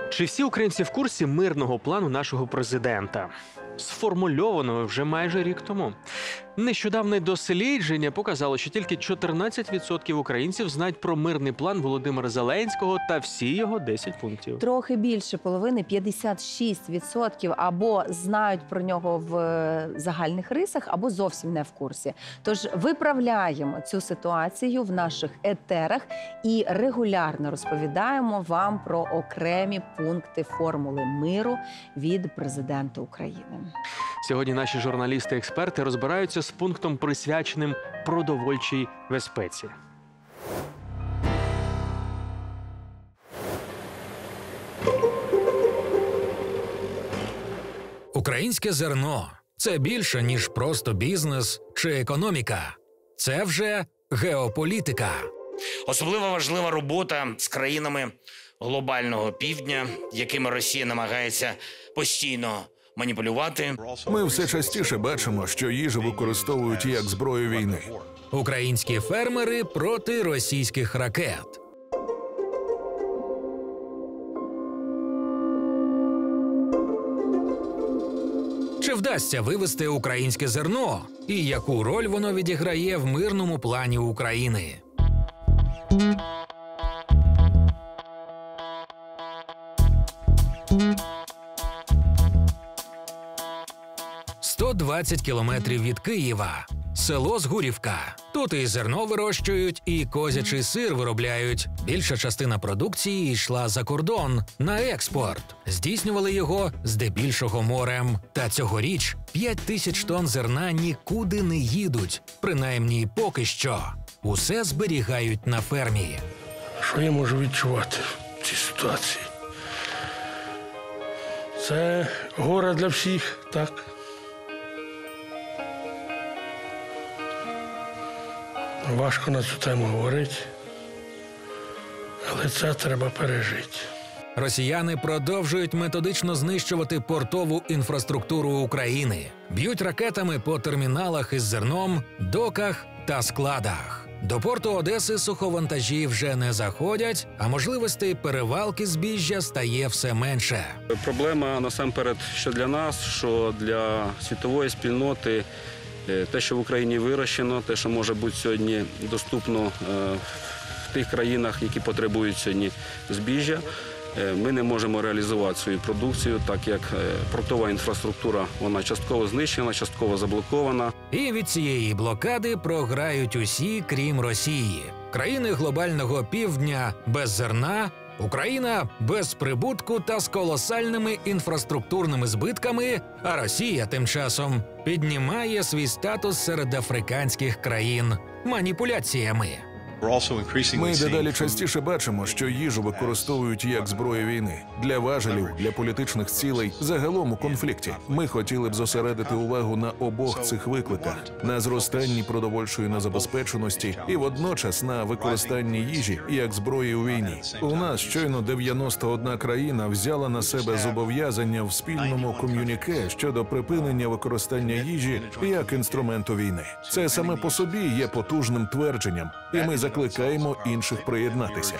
Чи всі українці в курсі мирного плану нашого президента? Сформульованого вже майже рік тому. Нещодавне дослідження показало, що тільки 14% українців знають про мирний план Володимира Зеленського та всі його 10 пунктів. Трохи більше половини, 56%, або знають про нього в загальних рисах, або зовсім не в курсі. Тож виправляємо цю ситуацію в наших етерах і регулярно розповідаємо вам про окремі пункти формули миру від президента України. Сьогодні наші журналісти-експерти розбираються з пунктом, присвяченим продовольчій безпеці. Українське зерно – це більше, ніж просто бізнес чи економіка. Це вже геополітика. Особливо важлива робота з країнами глобального півдня, якими Росія намагається постійно маніпулювати. Ми все частіше бачимо, що їжу використовують як зброю війни. Українські фермери проти російських ракет. Чи вдасться вивести українське зерно? І яку роль воно відіграє в мирному плані України? – 120 кілометрів від Києва. Село Згурівка. Тут і зерно вирощують, і козячий сир виробляють. Більша частина продукції йшла за кордон, на експорт. Здійснювали його здебільшого морем. Та цьогоріч 5000 тонн зерна нікуди не їдуть. Принаймні поки що. Усе зберігають на фермі. Що я можу відчувати в цій ситуації? Це горе для всіх, так? Важко на цю тему говорити, але це треба пережити. Росіяни продовжують методично знищувати портову інфраструктуру України. Б'ють ракетами по терміналах із зерном, доках та складах. До порту Одеси суховантажі вже не заходять, а можливостей перевалки збіжжя стає все менше. Проблема насамперед, що для нас, що для світової спільноти. Те, що в Україні вирощено, те, що може бути сьогодні доступно в тих країнах, які потребують сьогодні збіжжя, ми не можемо реалізувати свою продукцію, так як портова інфраструктура, вона частково знищена, частково заблокована. І від цієї блокади програють усі, крім Росії. Країни глобального півдня без зерна, Україна без прибутку та з колосальними інфраструктурними збитками, а Росія тим часом піднімає свій статус серед африканських країн маніпуляціями. Ми дедалі частіше бачимо, що їжу використовують як зброю війни. Для важелів, для політичних цілей, загалом у конфлікті. Ми хотіли б зосередити увагу на обох цих викликах. На зростанні продовольчої незабезпеченості і водночас на використанні їжі як зброї у війні. У нас щойно 91 країна взяла на себе зобов'язання в спільному ком'юніке щодо припинення використання їжі як інструменту війни. Це саме по собі є потужним твердженням, і ми закликаємо інших приєднатися.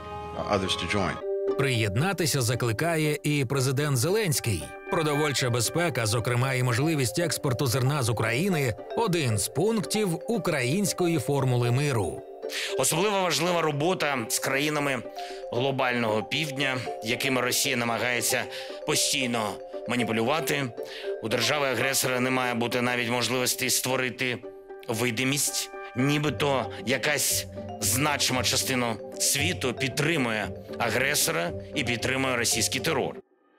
Приєднатися закликає і президент Зеленський. Продовольча безпека, зокрема і можливість експорту зерна з України – один з пунктів української формули миру. Особливо важлива робота з країнами глобального півдня, якими Росія намагається постійно маніпулювати. У держави-агресора не має бути навіть можливості створити видимість, нібито якась значима частина світу підтримує агресора і підтримує російський терор.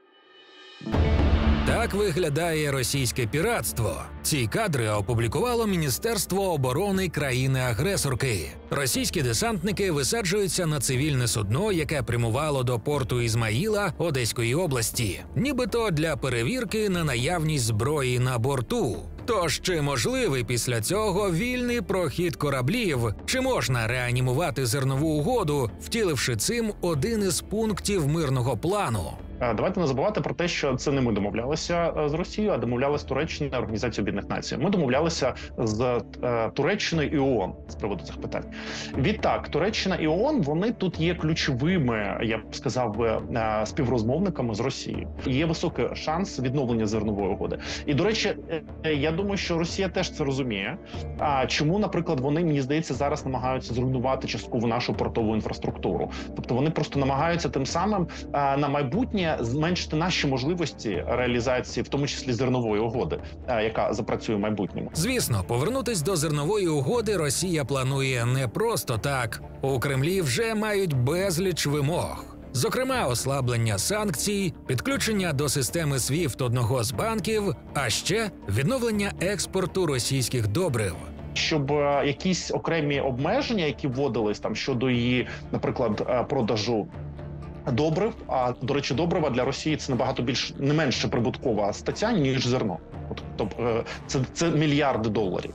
Так виглядає російське піратство. Ці кадри опублікувало Міністерство оборони країни-агресорки. Російські десантники висаджуються на цивільне судно, яке прямувало до порту Ізмаїла Одеської області, нібито для перевірки на наявність зброї на борту. Тож, чи можливий після цього вільний прохід кораблів? Чи можна реанімувати зернову угоду, втіливши цим один із пунктів мирного плану? Давайте не забувати про те, що це не ми домовлялися з Росією, а домовлялися Туреччина і Організація Об'єднаних Націй. Ми домовлялися з Туреччиною і ООН з приводу цих питань. Відтак, Туреччина і ООН, вони тут є ключовими, я б сказав, співрозмовниками з Росією. Є високий шанс відновлення зернової угоди. І, до речі, я думаю, що Росія теж це розуміє. Чому, наприклад, вони, мені здається, зараз намагаються зруйнувати частково нашу портову інфраструктуру. Тобто вони просто намагаються тим самим на майбутнє зменшити наші можливості реалізації, в тому числі зернової угоди, яка запрацює в майбутньому. Звісно, повернутись до зернової угоди Росія планує не просто так. У Кремлі вже мають безліч вимог. Зокрема, ослаблення санкцій, підключення до системи SWIFT одного з банків, а ще відновлення експорту російських добрив. Щоб якісь окремі обмеження, які вводились там щодо її, наприклад, продажу добрив, а, до речі, добрива для Росії це набагато не менше прибуткова стаття, ніж зерно. Тобто це мільярди доларів.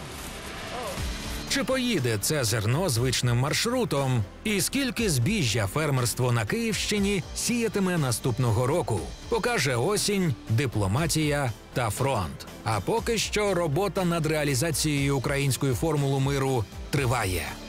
Чи поїде це зерно звичним маршрутом? І скільки збіжжя фермерство на Київщині сіятиме наступного року? Покаже осінь, дипломатія та фронт. А поки що робота над реалізацією української формули миру триває.